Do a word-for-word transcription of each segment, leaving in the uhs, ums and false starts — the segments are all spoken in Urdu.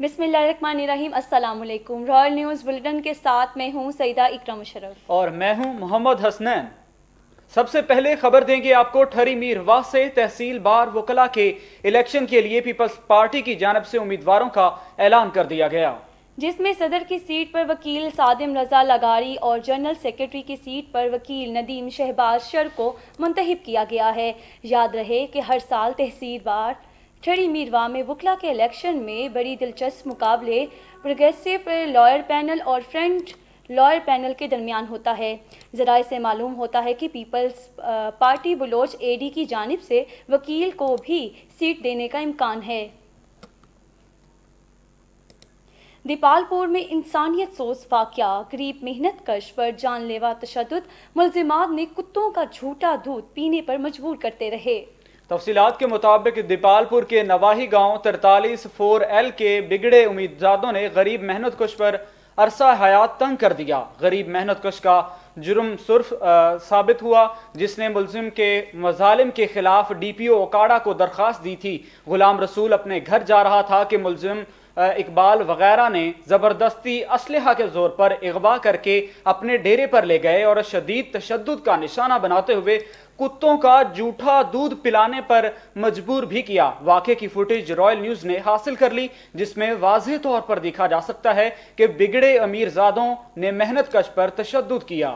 بسم اللہ الرحمن الرحیم۔ السلام علیکم۔ رائل نیوز بلٹن کے ساتھ میں ہوں سیدہ اکرم مشرف اور میں ہوں محمد حسنین۔ سب سے پہلے خبر دیں گے آپ کو ٹھری میر واہ سے تحصیل بار وکلا کے الیکشن کے لیے پیپلز پارٹی کی جانب سے امیدواروں کا اعلان کر دیا گیا، جس میں صدر کی سیٹ پر وکیل سادم رضا لغاری اور جنرل سیکرٹری کی سیٹ پر وکیل ندیم شہباز شر کو منتخب کیا گیا ہے۔ یاد رہے کہ ہر سال تحصیل بار ٹھری میر واہ میں وکلا کے الیکشن میں بڑی دلچسپ مقابلے پروگریسو لائر پینل اور فرنٹ لائر پینل کے درمیان ہوتا ہے۔ ذرائع سے معلوم ہوتا ہے کہ پیپلز پارٹی بلوچ اے ڈی کی جانب سے وکیل کو بھی سیٹ دینے کا امکان ہے۔ دیپال پور میں انسانیت سوز واقعہ، غریب محنت کش پر جان لیوا تشدد، ملزمات نے کتوں کا جھوٹا دودھ پینے پر مجبور کرتے رہے۔ تفصیلات کے مطابق دیپال پور کے نواحی گاؤں ترتالیس فور ایل کے بگڑے امیدزادوں نے غریب محنت کش پر عرصہ حیات تنگ کر دیا۔ غریب محنت کش کا جرم صرف ثابت ہوا جس نے ملزم کے مظالم کے خلاف ڈی پی او اکاڑا کو درخواست دی تھی۔ غلام رسول اپنے گھر جا رہا تھا کہ ملزم اقبال وغیرہ نے زبردستی اسلحہ کے زور پر اغوا کر کے اپنے ڈیرے پر لے گئے اور شدید تشدد کا نشانہ بناتے ہوئے کتوں کا جھوٹا دودھ پلانے پر مجبور بھی کیا۔ واقعے کی فوٹیج رائل نیوز نے حاصل کر لی جس میں واضح طور پر دیکھا جا سکتا ہے کہ بگڑے امیر زادوں نے محنت کش پر تشدد کیا۔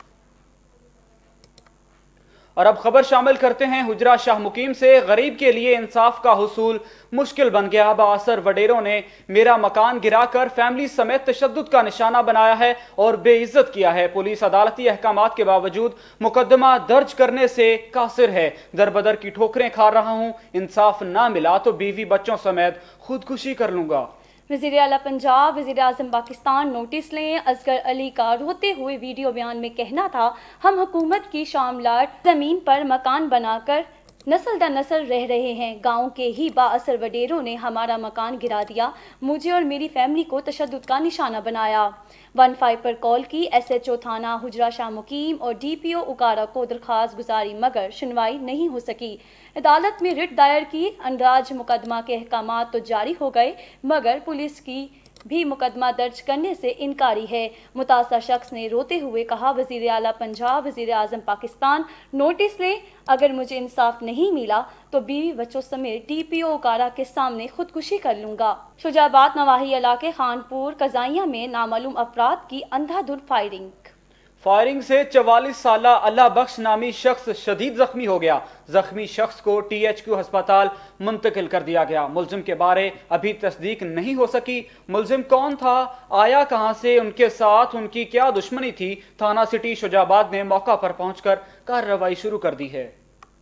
اور اب خبر شامل کرتے ہیں حجرہ شاہ مقیم سے۔ غریب کے لیے انصاف کا حصول مشکل بن گیا۔ بااثر وڈیروں نے میرا مکان گرا کر فیملی سمیت تشدد کا نشانہ بنایا ہے اور بے عزت کیا ہے۔ پولیس عدالتی احکامات کے باوجود مقدمہ درج کرنے سے قاصر ہے۔ در بدر کی ٹھوکریں کھا رہا ہوں، انصاف نہ ملا تو بیوی بچوں سمیت خودکشی کر لوں گا۔ وزیر اعلیٰ پنجاب وزیر اعظم پاکستان نوٹس لیں۔ اصغر علی کا روتے ہوئے ویڈیو بیان میں کہنا تھا، ہم حکومت کی شاملات زمین پر مکان بنا کر نسل در نسل رہ رہے ہیں۔ گاؤں کے ہی بااثر وڈیروں نے ہمارا مکان گرا دیا، مجھے اور میری فیملی کو تشدد کا نشانہ بنایا۔ ون فائیو پر کال کی، ایس ایچ او تھانہ حجرہ شاہ مقیم اور ڈی پی او اکارا کو درخواست گزاری مگر سنوائی نہیں ہو سکی۔ عدالت میں رٹ دائر کی، اندراج مقدمہ کے احکامات تو جاری ہو گئے مگر پولیس کی بھی مقدمہ درج کرنے سے انکاری ہے۔ متاثرہ شخص نے روتے ہوئے کہا، وزیر اعلیٰ پنجاب وزیر اعظم پاکستان نوٹس لیں، اگر مجھے انصاف نہیں ملا تو بیوی بچوں سمیت ڈی پی او اکارا کے سامنے خودکشی کر لوں گا۔ شجاع آباد نواحی علاقے خانپور قزائیہ میں نامعلوم افراد کی اندھا دھند فائرنگ۔ فائرنگ سے چوالیس سالہ اللہ بخش نامی شخص شدید زخمی ہو گیا۔ زخمی شخص کو ٹی ایچ کیو ہسپتال منتقل کر دیا گیا۔ ملزم کے بارے ابھی تصدیق نہیں ہو سکی۔ ملزم کون تھا، آیا کہاں سے، ان کے ساتھ ان کی کیا دشمنی تھی، تھانہ سٹی شجاع آباد نے موقع پر پہنچ کر کارروائی شروع کر دی ہے۔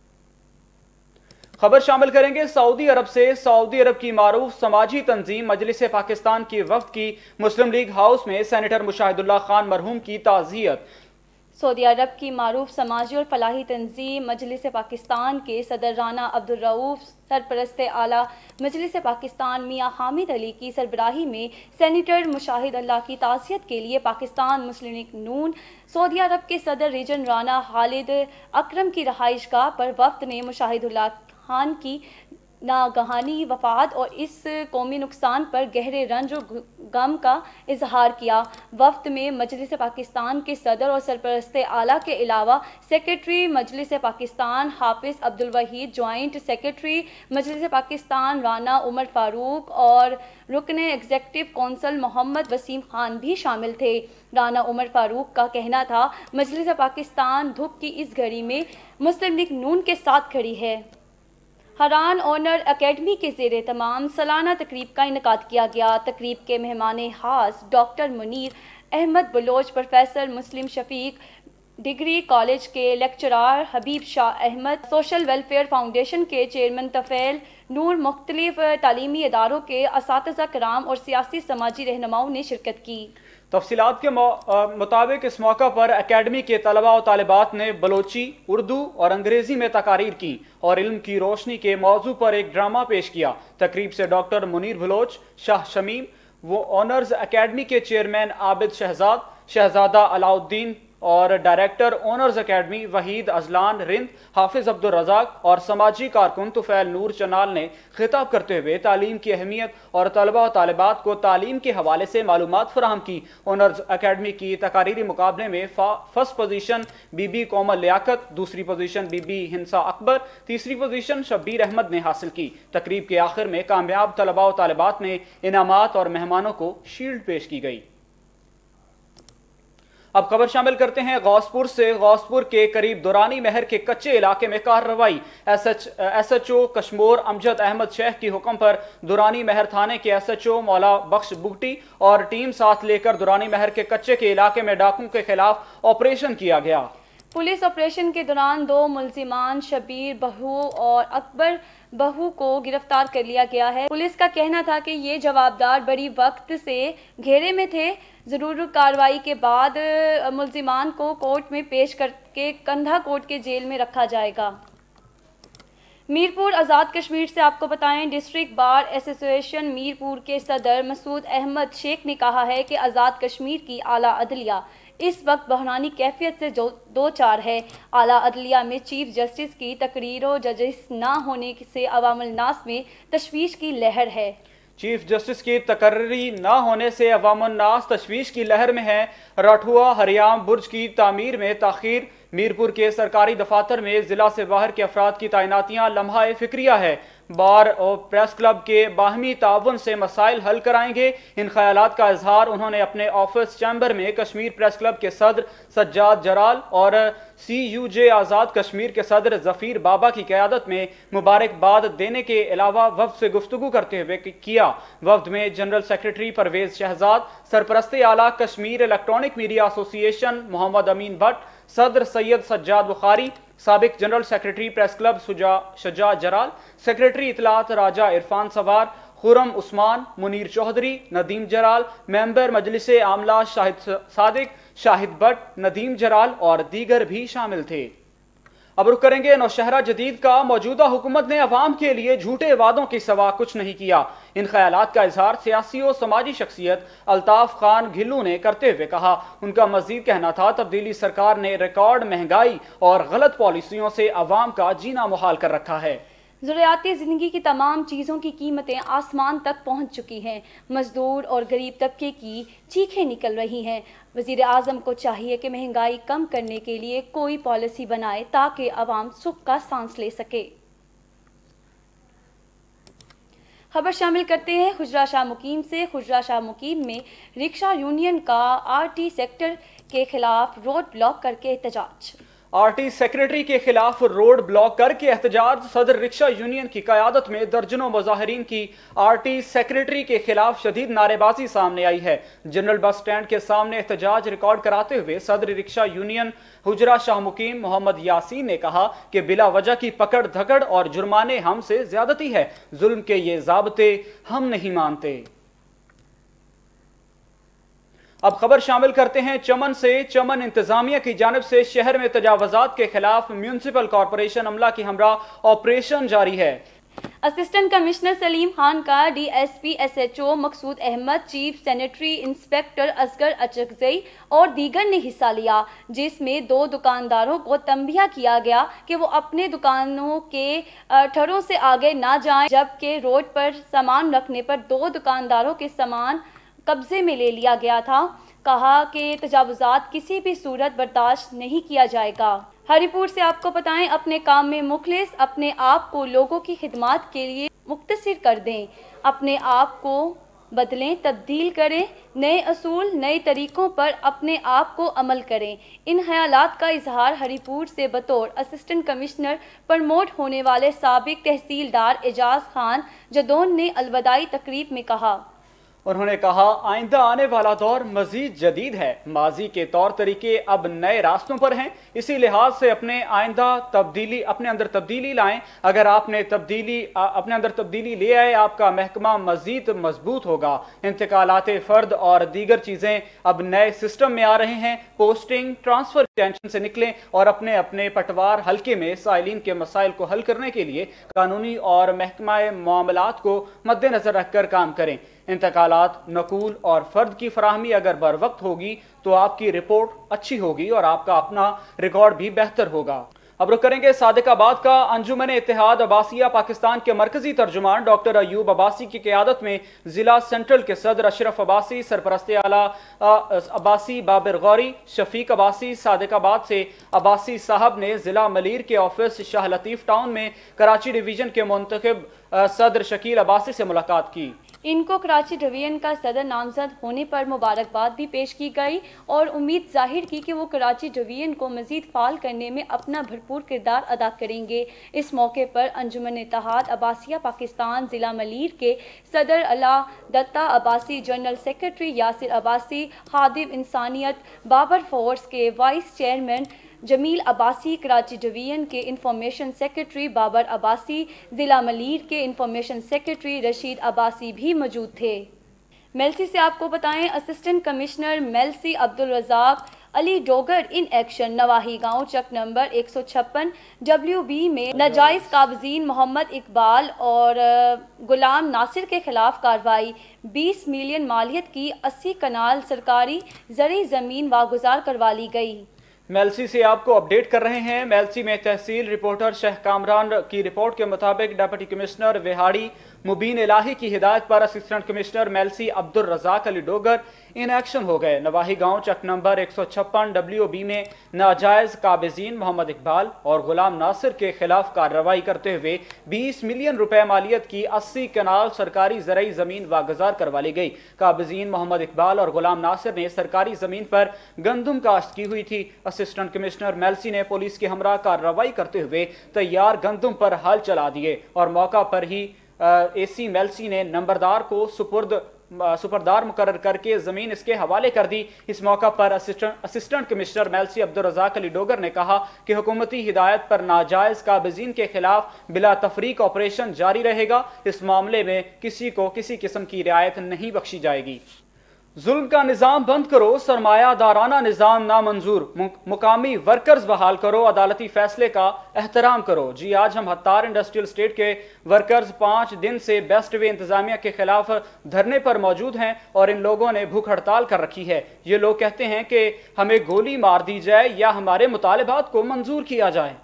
خبر شامل کریں گے سعودی عرب سے۔ سعودی عرب کی معروف سماجی تنظیم مجلس پاکستان کی وفد کی مسلم لیگ ہاؤس میں سینیٹر مشاہد اللہ خان مرحوم کی تعزیت۔ سعودی عرب کی معروف سماجی اور فلاحی تنظیم مجلس پاکستان کے صدر رانا عبدالرؤوف، سرپرست اعلیٰ مجلس پاکستان میاں حامد علی کی سربراہی میں سینیٹر مشاہد اللہ کی تعزیت کے لیے پاکستان مسلم لیگ نون سعودی عرب کے صدر ریجن رانا خالد اکرم کی رہائش گاہ پر وفد نے مشاہد اللہ خان کی ناگہانی وفات اور اس قومی نقصان پر گہرے رنج و غم کا اظہار کیا۔ وفد میں مجلس پاکستان کے صدر اور سرپرست اعلیٰ کے علاوہ سیکرٹری مجلس پاکستان حافظ عبدالوحید، جوائنٹ سیکرٹری مجلس پاکستان رانا عمر فاروق اور رکن ایگزیکٹو کونسل محمد وسیم خان بھی شامل تھے۔ رانا عمر فاروق کا کہنا تھا، مجلس پاکستان دکھ کی اس گھڑی میں مسلم لیگ نون کے ساتھ کھڑی ہے۔ ہران آنر اکیڈمی کے زیر اہتمام سالانہ تقریب کا انعقاد کیا گیا۔ تقریب کے مہمان خاص doctor Munir Ahmed Baloch, professor Muslim Shafiq, degree college کے lecturer Habib Shah Ahmed, social welfare foundation کے چیئرمین طفیل نور، مختلف تعلیمی اداروں کے اساتذہ کرام اور سیاسی سماجی رہنماؤں نے شرکت کی۔ تفصیلات کے مطابق اس موقع پر اکیڈمی کے طلباء و طالبات نے بلوچی، اردو اور انگریزی میں تقاریر کی اور علم کی روشنی کے موضوع پر ایک ڈرامہ پیش کیا۔ تقریب سے ڈاکٹر منیر بلوچ، شاہ شمیم و آنرز اکیڈمی کے چیئرمین عابد شہزاد، شہزادہ علاؤ الدین اور director honours academy Waheed Azlan Rind Hafiz Abdul Razzaq اور سماجی کارکن طفیل نور چنال نے خطاب کرتے ہوئے تعلیم کی اہمیت اور طلبہ و طالبات کو تعلیم کے حوالے سے معلومات فراہم کی۔ اونرز اکیڈمی کی تقاریری مقابلے میں first position Bibi Komal Liaquat, دوسری پوزیشن بی بی ہنسا اکبر، تیسری پوزیشن شبیر احمد نے حاصل کی۔ تقریب کے آخر میں کامیاب طلبہ و طالبات میں انعامات اور مہمانوں کو شیلڈ پیش کی گئی۔ اب خبر شامل کرتے ہیں غوث پور سے۔ غوث پور کے قریب دورانی مہر کے کچے علاقے میں کارروائی۔ S H O Kashmore Amjad Ahmed Sheikh کی حکم پر دورانی مہر تھانے کے ایس ایچ او مولا بخش بگٹی اور ٹیم ساتھ لے کر دورانی مہر کے کچے کے علاقے میں ڈاکوں کے خلاف آپریشن کیا گیا۔ پولیس آپریشن کے دوران دو ملزمان شبیر بہو اور اکبر بہو کو گرفتار کر لیا گیا ہے۔ پولیس کا کہنا تھا کہ یہ جوابدار بڑی وقت سے گھیرے میں تھے۔ ضرور کارروائی کے بعد ملزمان کو کورٹ میں پیش کر کے کندھا کوٹ کے جیل میں رکھا جائے گا۔ میرپور آزاد کشمیر سے آپ کو بتائیں، ڈسٹرکٹ بار ایسوسی ایشن میرپور کے صدر مسعود احمد شیخ نے کہا ہے کہ آزاد کشمیر کی اعلیٰ عدلیہ اس وقت بحرانی کیفیت سے دو چار ہے۔ اعلیٰ عدلیہ میں چیف جسٹس کی تقریر و ججز نہ ہونے سے عوام الناس میں تشویش کی لہر ہے۔ چیف جسٹس کی تقرری نہ ہونے سے عوام الناس تشویش کی لہر میں ہے۔ راٹھوا ہریام برج کی تعمیر میں تاخیر۔ میرپور کے سرکاری دفاتر میں ضلع سے باہر کے افراد کی تعیناتیاں لمحہ فکریہ ہے۔ بار اور پریس کلب کے باہمی تعاون سے مسائل حل کرائیں گے۔ ان خیالات کا اظہار انہوں نے اپنے آفس چیمبر میں کشمیر پریس کلب کے صدر سجاد جرال اور سی یو جے آزاد کشمیر کے صدر ظفیر بابا کی قیادت میں مبارکباد دینے کے علاوہ وفد سے گفتگو کرتے ہوئے کیا۔ وفد میں جنرل سیکریٹری پرویز شہزاد، سرپرست اعلیٰ کشمیر الیکٹرانک میڈیا ایسوسی ایشن محمد امین بٹ، صدر سید سجاد بخاری، سابق general secretary press club Shuja Jarral, secretary اطلاعات راجہ عرفان سوار، خرم عثمان، منیر چوہدری، ندیم جرال، ممبر مجلس عاملہ شاہد صادق، شاہد بٹ، ندیم جرال اور دیگر بھی شامل تھے۔ اب رخ کریں گے نوشہرہ جدید کا۔ موجودہ حکومت نے عوام کے لیے جھوٹے وعدوں کے سوا کچھ نہیں کیا۔ ان خیالات کا اظہار سیاسی و سماجی شخصیت الطاف خان گھلو نے کرتے ہوئے کہا۔ ان کا مزید کہنا تھا، تبدیلی سرکار نے ریکارڈ مہنگائی اور غلط پالیسیوں سے عوام کا جینا محال کر رکھا ہے۔ ضروریاتی زندگی کی تمام چیزوں کی قیمتیں آسمان تک پہنچ چکی ہیں۔ مزدور اور غریب طبقے کی چیخیں نکل رہی ہیں۔ وزیر اعظم کو چاہیے کہ مہنگائی کم کرنے کے لیے کوئی پالیسی بنائے تاکہ عوام سکھ کا سانس لے سکے۔ خبر شامل کرتے ہیں خجرہ شاہ مقیم سے۔ خجرہ شاہ مقیم میں رکشہ یونین کا آر ٹی سیکٹر کے خلاف روڈ بلاک کر کے احتجاج۔ آر ٹی سیکریٹری کے خلاف روڈ بلاک کر کے احتجاج۔ صدر رکشہ یونین کی قیادت میں درجنوں مظاہرین کی آر ٹی سیکریٹری کے خلاف شدید نعرے بازی سامنے آئی ہے۔ جنرل بس سٹینڈ کے سامنے احتجاج ریکارڈ کراتے ہوئے صدر رکشہ یونین خجرہ شاہ مقیم محمد یاسین نے کہا کہ بلا وجہ کی پکڑ دھکڑ اور جرمانے ہم سے زیادتی ہے۔ ظلم کے یہ ضابطے ہم نہیں مانتے۔ اب خبر شامل کرتے ہیں چمن سے۔ چمن انتظامیہ کی جانب سے شہر میں تجاوزات کے خلاف میونسپل کارپوریشن عملہ کی ہمراہ آپریشن جاری ہے۔ اسسٹنٹ کمشنر سلیم خان کا D S P S H O Maqsood Ahmed, chief sanitary inspector Asghar Achakzai اور دیگر نے حصہ لیا، جس میں دو دکانداروں کو تنبیہ کیا گیا کہ وہ اپنے دکانوں کے ٹھروں سے آگے نہ جائیں، جبکہ روڈ پر سامان رکھنے پر دو دکانداروں کے سامان قبضے میں لے لیا گیا تھا۔ کہا کہ تجاوزات کسی بھی صورت برداشت نہیں کیا جائے گا۔ ہری پور سے آپ کو بتائیں، اپنے کام میں مخلص، اپنے آپ کو لوگوں کی خدمات کے لیے مختصر کر دیں، اپنے آپ کو بدلیں، تبدیل کریں، نئے اصول، نئے طریقوں پر اپنے آپ کو عمل کریں۔ ان خیالات کا اظہار ہری پور سے بطور اسسٹنٹ کمشنر پرموٹ ہونے والے سابق تحصیلدار اعجاز خان جدون نے الوداعی تقریب میں کہا۔ انہوں نے کہا، آئندہ آنے والا دور مزید جدید ہے۔ ماضی کے طور طریقے اب نئے راستوں پر ہیں، اسی لحاظ سے اپنے آئندہ تبدیلی اپنے اندر تبدیلی لائیں۔ اگر آپ نے تبدیلی اپنے اندر تبدیلی لے آئے، آپ کا محکمہ مزید مضبوط ہوگا۔ انتقالات فرد اور دیگر چیزیں اب نئے سسٹم میں آ رہے ہیں۔ پوسٹنگ، ٹرانسفر ٹینشن سے نکلیں اور اپنے اپنے پٹوار حلقے میں سائلین کے مسائل کو حل کرنے کے لیے قانونی اور محکمہ معاملات کو مد نظر رکھ کر کام کریں۔ انتقالات، نقول اور فرد کی فراہمی اگر بر وقت ہوگی تو آپ کی رپورٹ اچھی ہوگی اور آپ کا اپنا ریکارڈ بھی بہتر ہوگا۔ اب رخ کریں گے صادق آباد کا۔ انجمن اتحاد عباسیہ پاکستان کے مرکزی ترجمان ڈاکٹر ایوب عباسی کی قیادت میں ضلع سینٹرل کے صدر اشرف عباسی، سرپرست اعلیٰ عباسی بابر غوری، شفیق عباسی، صادق آباد سے عباسی صاحب نے ضلع ملیر کے آفس شاہ لطیف ٹاؤن میں کراچی ڈویژن کے منتخب صدر شکیل عباسی سے ملاقات کی۔ ان کو کراچی ڈویژن کا صدر نامزد ہونے پر مبارکباد بھی پیش کی گئی اور امید ظاہر کی کہ وہ کراچی ڈویژن کو مزید فعال کرنے میں اپنا بھرپور کردار ادا کریں گے۔ اس موقع پر انجمن اتحاد عباسیہ پاکستان ضلع ملیر کے صدر علا دتہ عباسی، جنرل سیکرٹری یاسر عباسی، خادم انسانیت بابر فورس کے vice chairman Jameel Abbasi, Karachi division کے انفارمیشن سیکرٹری بابر عباسی، ضلع ملیر کے انفارمیشن سیکرٹری رشید عباسی بھی موجود تھے۔ میلسی سے آپ کو بتائیں، assistant commissioner Mailsi Abdul Razzaq Ali Dogar in action نواحی گاؤں چک نمبر ایک سو چھپن ڈبلیو بی میں ناجائز قابضین محمد اقبال اور غلام ناصر کے خلاف کارروائی۔ بیس ملین مالیت کی اسی کنال سرکاری زرعی زمین واگزار کروا لی گئی۔ میلسی سے آپ کو اپڈیٹ کر رہے ہیں۔ میلسی میں تحصیل رپورٹر شیخ کامران کی رپورٹ کے مطابق ڈپٹی کمشنر وہاڑی مبین الہی کی ہدایت پر assistant commissioner Mailsi Abdul Razzaq Ali Dogar in action ہو گئے۔ نواحی گاؤں چک نمبر ایک سو چھپن ڈبلیو بی میں ناجائز قابضین محمد اقبال اور غلام ناصر کے خلاف کارروائی کرتے ہوئے بیس ملین روپے مالیت کی اسی کنال سرکاری زرعی زمین واگزار کروا لی گئی۔ قابضین محمد اقبال اور غلام ناصر نے سرکاری زمین پر گندم کاشت کی ہوئی تھی۔ اسسٹنٹ کمشنر میلسی نے پولیس کے ہمراہ کارروائی کرتے ہوئے تیار گندم پر ہل چلا دیے اور موقع پر ہی اے سی میلسی نے نمبردار کو سپرد سپردار مقرر کر کے زمین اس کے حوالے کر دی۔ اس موقع پر اسسٹنٹ کمشنر میلسی عبدالرزاق علی ڈوگر نے کہا کہ حکومتی ہدایت پر ناجائز قابضین کے خلاف بلا تفریق آپریشن جاری رہے گا۔ اس معاملے میں کسی کو کسی قسم کی رعایت نہیں بخشی جائے گی۔ ظلم کا نظام بند کرو، سرمایہ دارانہ نظام نامنظور، مقامی ورکرز بحال کرو، عدالتی فیصلے کا احترام کرو۔ جی آج ہم ہتار انڈسٹریل اسٹیٹ کے ورکرز پانچ دن سے بیسٹ وے انتظامیہ کے خلاف دھرنے پر موجود ہیں اور ان لوگوں نے بھوک ہڑتال کر رکھی ہے۔ یہ لوگ کہتے ہیں کہ ہمیں گولی مار دی جائے یا ہمارے مطالبات کو منظور کیا جائے۔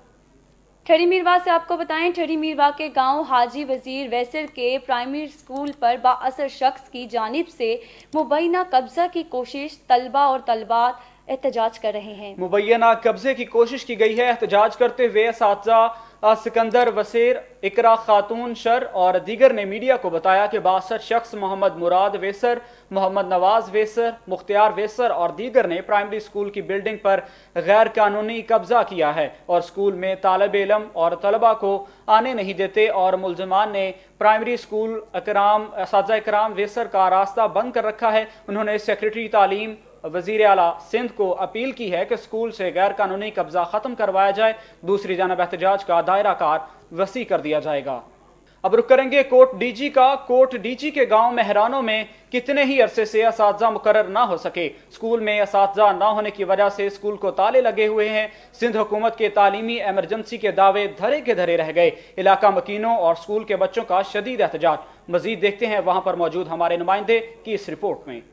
ٹھری میرواہ سے آپ کو بتائیں، ٹھری میرواہ کے گاؤں حاجی وزیر ویسر کے پرائمری اسکول پر بااثر شخص کی جانب سے مبینہ قبضہ کی کوشش، طلبہ اور طالبات احتجاج کر رہے ہیں۔ مبینہ قبضے کی کوشش کی گئی ہے۔ احتجاج کرتے ہوئے اساتذہ سکندر وسیر، اقرا خاتون شر اور دیگر نے میڈیا کو بتایا کہ بااثر شخص محمد مراد ویسر، محمد نواز ویسر، مختار ویسر اور دیگر نے پرائمری اسکول کی بلڈنگ پر غیر قانونی قبضہ کیا ہے اور اسکول میں طالب علم اور طلبہ کو آنے نہیں دیتے اور ملزمان نے پرائمری اسکول اکرام اساتذہ اکرام ویسر کا راستہ بند کر رکھا ہے۔ انہوں نے سیکرٹری تعلیم وزیر اعلیٰ سندھ کو اپیل کی ہے کہ اسکول سے غیر قانونی قبضہ ختم کروایا جائے۔ دوسری جانب احتجاج کا دائرہ کار وسیع کر دیا جائے گا۔ اب رخ کریں گے کوٹ ڈی جی کا۔ کوٹ ڈی جی کے گاؤں مہرانوں میں کتنے ہی عرصے سے اساتذہ مقرر نہ ہو سکے۔ اسکول میں اساتذہ نہ ہونے کی وجہ سے اسکول کو تالے لگے ہوئے ہیں۔ سندھ حکومت کے تعلیمی ایمرجنسی کے دعوے دھرے کے دھرے رہ گئے۔ علاقہ مکینوں اور اسکول کے بچوں کا شدید احتجاج۔ مزید دیکھتے ہیں وہاں پر موجود ہمارے نمائندے کی اس رپورٹ میں۔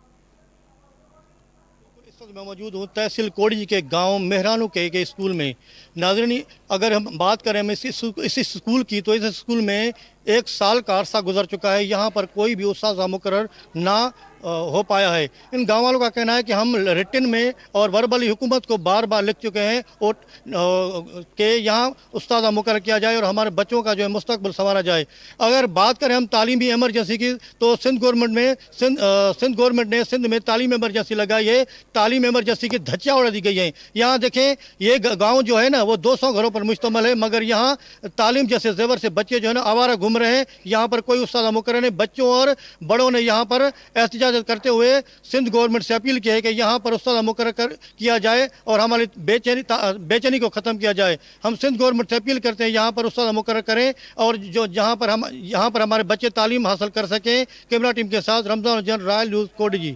میں موجود ہوں تحصیل کوڑی کے گاؤں مہرانوں کے ایک اسکول میں۔ ناظرین، اگر ہم بات کریں میں اس اسکول کی تو اس اسکول میں ایک سال کا عرصہ گزر چکا ہے، یہاں پر کوئی بھی استاد مقرر نہ ہو پایا ہے۔ ان گاؤں والوں کا کہنا ہے کہ ہم ریٹن میں اور وربلی حکومت کو بار بار لکھ چکے ہیں اور کہ یہاں استاد مقرر کیا جائے اور ہمارے بچوں کا جو ہے مستقبل سنوارا جائے۔ اگر بات کریں ہم تعلیمی ایمرجنسی کی تو سندھ گورنمنٹ میں سندھ سندھ گورنمنٹ نے سندھ میں تعلیم ایمرجنسی لگائی ہے۔ تعلیم ایمرجنسی کی دھچیاں اڑا دی گئی ہیں۔ یہاں دیکھیں یہ گاؤں جو ہے نا وہ دو سو گھروں پر مشتمل ہے، مگر یہاں تعلیم جیسے زیور سے بچے جو ہے نا آوارہ گھوم رہے ہیں۔ یہاں پر کوئی استاد مقرر نہیں۔ بچوں اور بڑوں نے یہاں پر احتجاج کرتے ہوئے سندھ گورنمنٹ سے اپیل کی ہے کہ یہاں پر استاد مقرر کیا جائے اور ہماری بے چینی بے چینی کو ختم کیا جائے۔ ہم سندھ گورنمنٹ سے اپیل کرتے ہیں یہاں پر استاد مقرر کریں اور جو جہاں پر ہم یہاں پر ہمارے بچے تعلیم حاصل کر سکیں۔ کیمرہ ٹیم کے ساتھ رمضان جن رائل نیوز کوڈ جی۔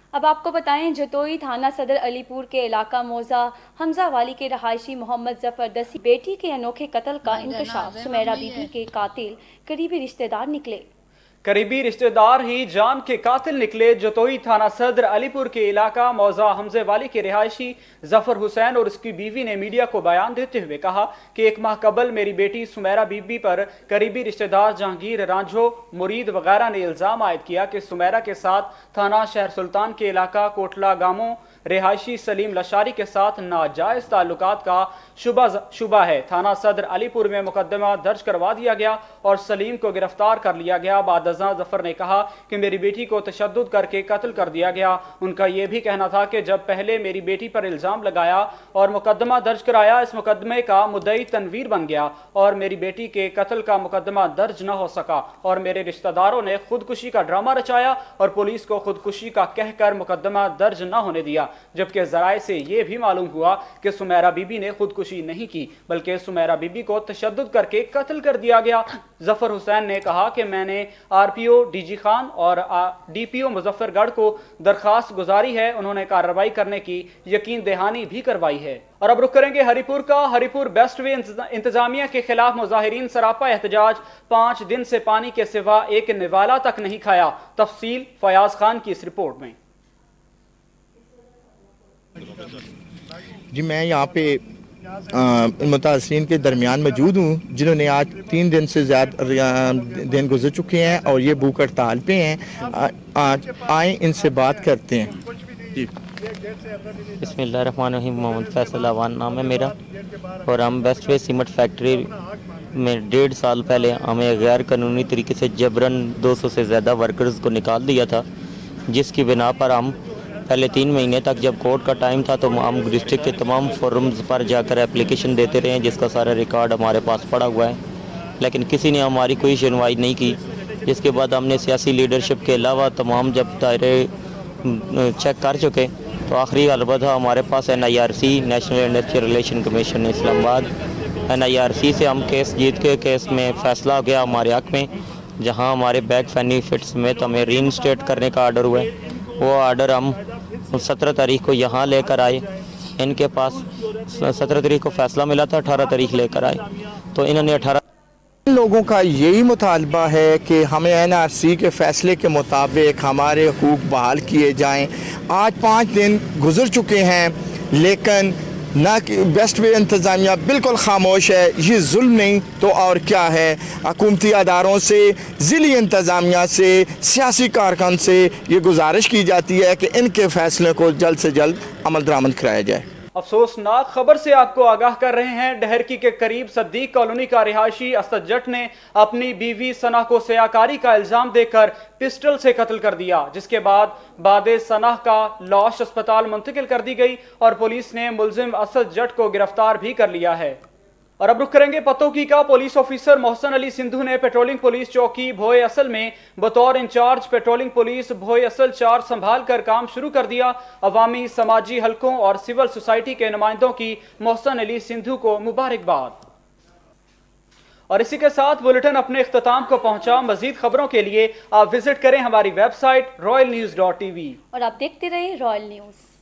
اب آپ کو بتائیں جتوئی تھانہ صدر علی پور کے علاقہ موزہ حمزہ والی کے رہائشی محمد ظفر دسی بیٹی کے انوکھے قتل کا انکشاف، سمیرہ بی بی کے قاتل قریبی رشتہ دار نکلے۔ قریبی رشتہ دار ہی جان کے قاتل نکلے۔ جتوئی تھانہ صدر علی پور کے علاقہ موزہ حمزہ والی کے رہائشی ظفر حسین اور اس کی بیوی نے میڈیا کو بیان دیتے ہوئے کہا کہ ایک ماہ قبل میری بیٹی سمیرہ بی بی پر قریبی رشتہ دار جہانگیر رانجھو مرید وغیرہ نے الزام عائد کیا کہ سمیرہ کے ساتھ تھانہ شہر سلطان کے علاقہ کوٹلا گاموں رہائشی سلیم لشاری کے ساتھ ناجائز تعلقات کا شبہ شبہ ہے۔ تھانہ صدر علی پور میں مقدمہ درج کروا دیا گیا اور سلیم کو گرفتار کر لیا گیا۔ بعد ازاں ظفر نے کہا کہ میری بیٹی کو تشدد کر کے قتل کر دیا گیا۔ ان کا یہ بھی کہنا تھا کہ جب پہلے میری بیٹی پر الزام لگایا اور مقدمہ درج کرایا، اس مقدمے کا مدعی تنویر بن گیا اور میری بیٹی کے قتل کا مقدمہ درج نہ ہو سکا اور میرے رشتہ داروں نے خودکشی کا ڈرامہ رچایا اور پولیس کو خودکشی کا کہہ کر مقدمہ درج نہ ہونے دیا، جبکہ ذرائع سے یہ بھی معلوم ہوا کہ سمیرہ بی بی نے خودکشی نہیں کی بلکہ سمیرہ بی بی کو تشدد کر کے قتل کر دیا گیا۔ ظفر حسین نے کہا کہ میں نے R P O D G Khan اور ڈی پی او مظفر گڑھ کو درخواست گزاری ہے، انہوں نے کارروائی کرنے کی یقین دہانی بھی کروائی ہے۔ اور اب رخ کریں گے ہری پور کا۔ ہری پور بیسٹ وے انتظامیہ کے خلاف مظاہرین سراپا احتجاج، پانچ دن سے پانی کے سوا ایک نوالا تک نہیں کھایا۔ تفصیل فیاض خان کی اس رپورٹ میں۔ جی میں یہاں پہ متاثرین کے درمیان موجود ہوں جنہوں نے آج تین دن سے زیادہ دن گزر چکے ہیں اور یہ بھوک ہڑتال پہ ہیں۔ آج آئیں ان سے بات کرتے ہیں۔ جی بسم اللہ الرحمن الرحیم، محمد فیصل آوان نام ہے میرا، اور ہم بیسٹ وے سیمنٹ فیکٹری میں ڈیڑھ سال پہلے ہمیں غیر قانونی طریقے سے جبراً دو سو سے زیادہ ورکرز کو نکال دیا تھا، جس کی بنا پر ہم پہلے تین مہینے تک جب کورٹ کا ٹائم تھا تو ہم ڈسٹرکٹ کے تمام فورمز پر جا کر اپلیکیشن دیتے رہے ہیں، جس کا سارا ریکارڈ ہمارے پاس پڑا ہوا ہے، لیکن کسی نے ہماری کوئی سنوائی نہیں کی۔ جس کے بعد ہم نے سیاسی لیڈرشپ کے علاوہ تمام جب دائرے چیک کر چکے تو آخری غلبہ تھا ہمارے پاس N I R C, national industrial relation commission Islamabad آباد۔ این آئی آر سی سے ہم کیس جیت کے کیس میں فیصلہ ہو گیا ہمارے حق میں، جہاں ہمارے بیک بینیفٹ سمیت ہمیں ری انسٹیٹ کرنے کا آرڈر ہوا ہے۔ وہ آرڈر ہم سترہ تاریخ کو یہاں لے کر آئے، ان کے پاس سترہ تاریخ کو فیصلہ ملا تھا، اٹھارہ تاریخ لے کر آئے تو انہوں نے اٹھارہ لوگوں کا یہی مطالبہ ہے کہ ہمیں این آر سی کے فیصلے کے مطابق ہمارے حقوق بحال کیے جائیں۔ آج پانچ دن گزر چکے ہیں لیکن نہ کہ بیسٹ وے انتظامیہ بالکل خاموش ہے۔ یہ ظلم نہیں تو اور کیا ہے۔ حکومتی اداروں سے، ضلعی انتظامیہ سے، سیاسی کارکن سے یہ گزارش کی جاتی ہے کہ ان کے فیصلے کو جلد سے جلد عمل درآمد کرایا جائے۔ افسوسناک خبر سے آپ کو آگاہ کر رہے ہیں۔ ڈہرکی کے قریب صدیق کالونی کا رہائشی اسد جٹ نے اپنی بیوی ثنا کو سیاکاری کا الزام دے کر پسٹل سے قتل کر دیا، جس کے بعد بعد ثنا کا لاش اسپتال منتقل کر دی گئی اور پولیس نے ملزم اسد جٹ کو گرفتار بھی کر لیا ہے۔ اور اب رخ کریں گے پتوکی کا۔ پولیس آفیسر محسن علی سندھو نے پیٹرولنگ پولیس چوکی بھوئے اصل میں بطور انچارج پیٹرولنگ پولیس بھوئے اصل چار سنبھال کر کام شروع کر دیا۔ عوامی سماجی حلقوں اور سول سوسائٹی کے نمائندوں کی محسن علی سندھو کو مبارکباد۔ اور اسی کے ساتھ بلیٹن اپنے اختتام کو پہنچا۔ مزید خبروں کے لیے آپ وزٹ کریں ہماری website royal news dot T V اور آپ دیکھتے رہے رائل نیوز۔